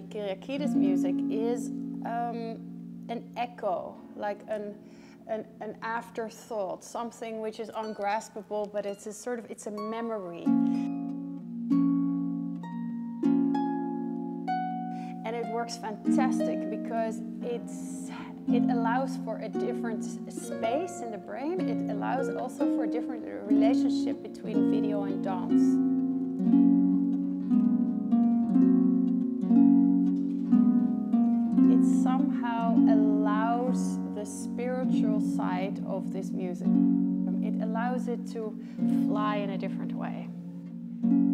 Kyriakides music is an echo, like an afterthought, something which is ungraspable, but it's a sort of, it's a memory. And it works fantastic because it allows for a different space in the brain. It allows also for a different relationship between video and dance. It somehow allows the spiritual side of this music. It allows it to fly in a different way.